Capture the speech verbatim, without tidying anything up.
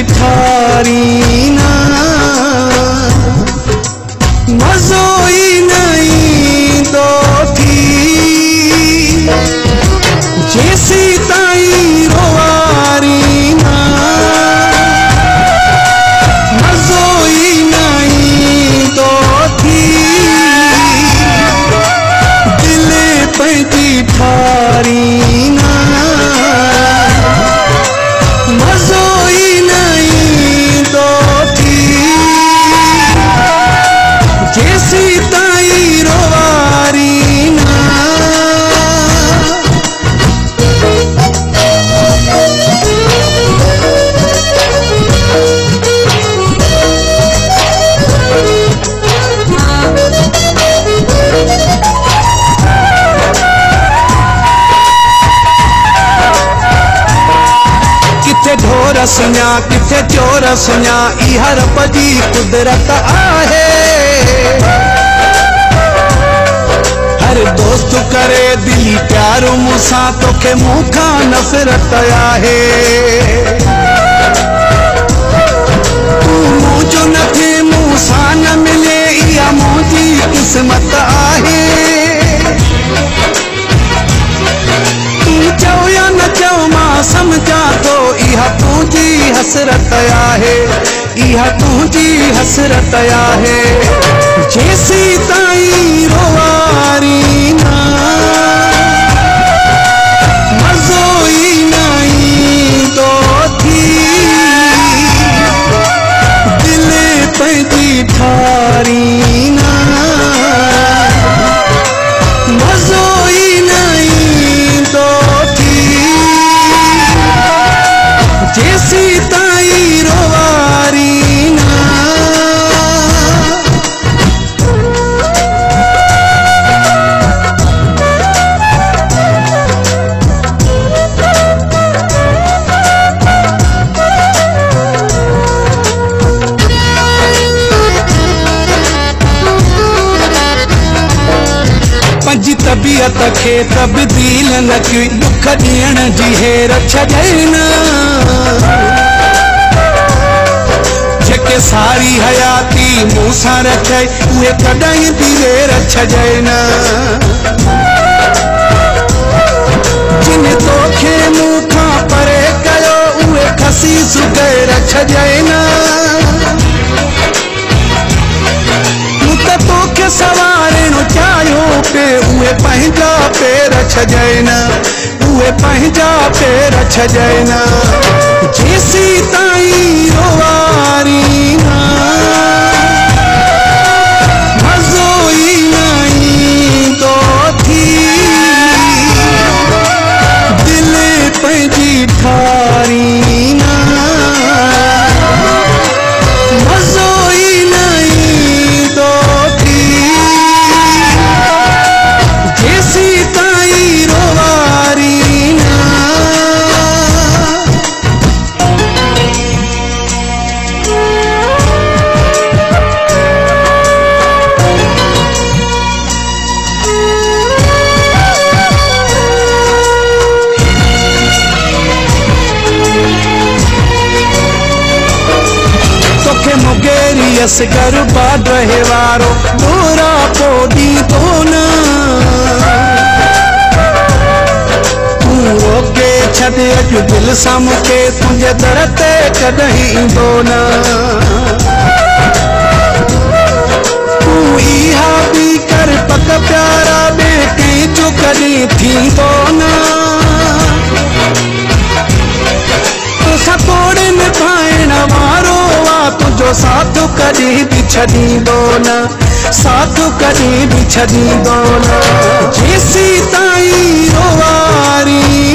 ठारी ना मज़ो ई नहीं दो थी जेसी ताई रोवारी ना मज़ो ई नहीं दो थी दिल पंहिंजी ठारी ना मज़ो ई नहीं दो थी जेसी ताई रोवारी ना किथे ढोर सुञा किथे चोर सुञा इहा रब जी कुदरत आहे हर दोस्त करे दिली प्यारो मूंसां तोखे मूंखां नफ़रत आहे तू मुंहिंजो न थे मूंसां न मिले इहा मुंहिंजी क़िस्मत आहे तू चओ या न चओ मां समझा तो इहा तुझी हसरत आहे इहा तुझी हसरत आहे जेसी ताई रोवारी ना मज़ो ई नहीं दो थी दिल पंहिंजी ठारी ना मज़ो ई नहीं दो थी जेसी ताई रोवारी ना पंहिंजी तबीयत खे तब्दील न कई दुख ॾियण जी हेर छॾे न जेके सारी हयाती मूंसां रखई उहे कॾहिं बि वेर छॾे न जिन तोखे मूंखां परे कयो उहे खसी सुगैर छॾे न मूं त तोखे सवारणो चाहियो पे उहे पंहिंजा पेर छॾे न उहे पंहिंजा पेर छॾे न जेसी ताई रोवारी ना मज़ो ई नहीं दो थी दिल पंहिंजी ठारी ना मज़ो ई नहीं दो थी जेसी ताई रोवारी ना तोखे मुगेरी असगर बाद रहे वारो पूरा पोदी तो न तू रोके छॾ अॼु दिल सां मूंखे तुंहिंजे दर ते कॾहिं ईंदो न तू इहा बि कर पक प्यारा ॿिए कंहिं जो कॾहिं थींदो न तोसां तोड़े निभाइण वारो आहे तुंहिंजो साथ कॾहिं बि छॾींदो न साथ कॾहिं बि छॾींदो न जेसी ताई रोवारी